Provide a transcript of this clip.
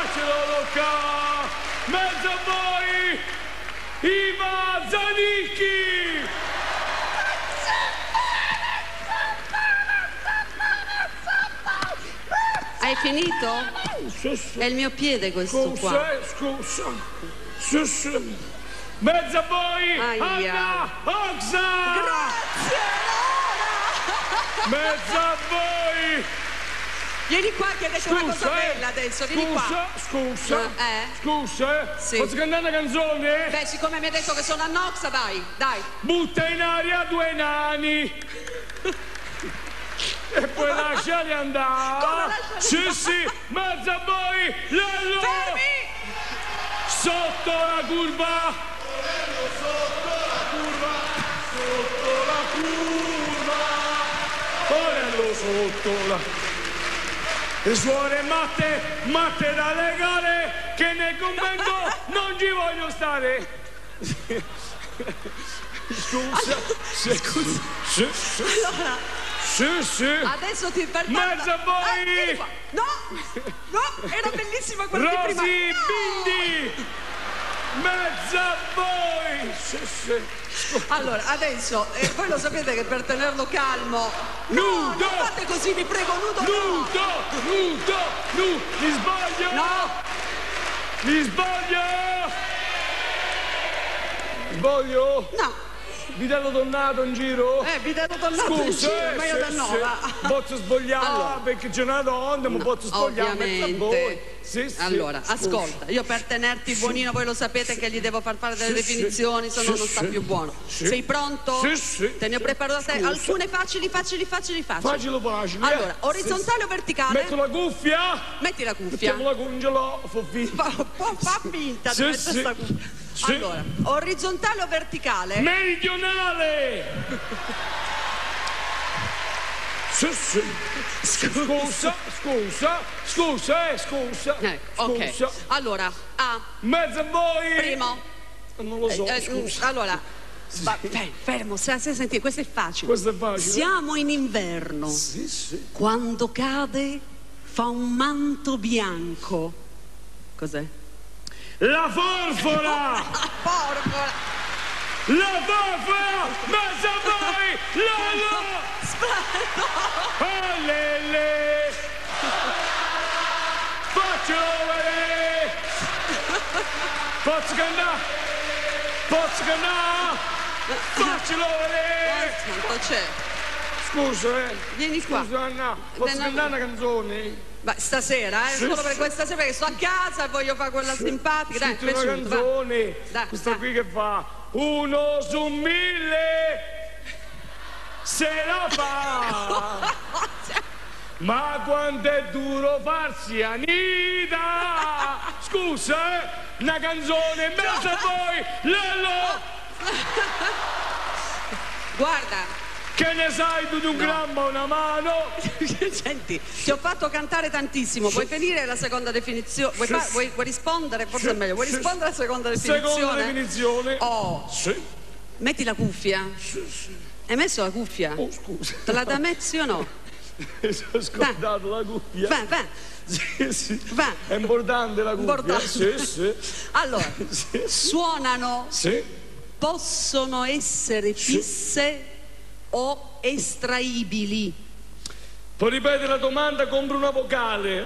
Facelo Luca! Mezzo a voi! Iva Zanicchi! Hai finito? È il mio piede questo qua. Scusa. Mezzo a voi! Aia. Anna Oxa! Grazie, Laura! Mezzo a voi! Vieni qua che hai detto una cosa bella adesso, vieni qua. Scusa, Sì. posso cantare una canzone? Beh, siccome mi hai detto che sono a Noxa, dai. Butta in aria due nani e poi lasciali andare. Come lasciali Sì, mezzo a voi, Lello! Fermi! Sotto la curva! Lello sotto la... Le suore matte da legare, che nel convento non ci voglio stare. Scusa. Allora, Sì. adesso ti permetto. Mezzo a voi! Vieni qua. No, era bellissima quella di prima. Rosy No! Bindi! Mezzo a voi! Sì. Allora, adesso, voi lo sapete che per tenerlo calmo... Nudo! Non fate così, vi prego, nudo no! Nudo! Mi sbaglio! No! Mi sbaglio! Sbaglio? No! Vitello donnato in giro? Vitello donnato in giro, ma io da nova. Posso spogliarla Allora. perché c'è una donna, ma posso spogliarla mezzo a voi. Ovviamente. Sì. Allora, Scusa. ascolta, io per tenerti buonino, voi lo sapete che gli devo far fare delle definizioni, se no non sta più buono. Sei pronto? Sì. Te ne ho preparate alcune facili. Facile. Allora, orizzontale o verticale? Metto la cuffia? Metti la cuffia. Mettiamo la cungelo, Fa finta di mettere sta cuffia. Sì. Allora, orizzontale o verticale? Meridionale! Sì. Scusa. Ok. Allora, A, Mezzo a voi! primo. Non lo so, scusa. Allora, fermo, senti, questo è facile. Questo è facile. Siamo in inverno. Sì. Quando cade fa un manto bianco. Cos'è? La forfora! Porca! La forfora! Mezzo a voi! Lolo! Allele! Faccelo vedere! Posso cantare? Faccelo vedere! Quanto c'è? Scusa, Vieni qua. Scusa, Anna, posso cantare una canzone? Beh, stasera, solo per questa sera, perché sto a casa e voglio fare quella simpatica. Dai, Senti una canzone, questa qui che fa 1 su 1000 se la fa. Ma quanto è duro farsi Anita. Scusa, una canzone in mezzo a voi, Lello. Guarda, Che ne sai tu di un grammo una mano? senti, ti ho fatto cantare tantissimo. Vuoi finire la seconda definizione? Vuoi rispondere? Forse è meglio. Vuoi rispondere alla seconda definizione? Seconda definizione. Oh, Sì. metti la cuffia. Hai messo la cuffia? Oh, scusa. Te la da mezzo o no? Mi sono scordato la cuffia. Va. Sì. Va. È importante la cuffia. Importante. Sì. Allora, Sì. suonano, Sì. possono essere fisse o estraibili. Puoi ripetere la domanda, compro una vocale.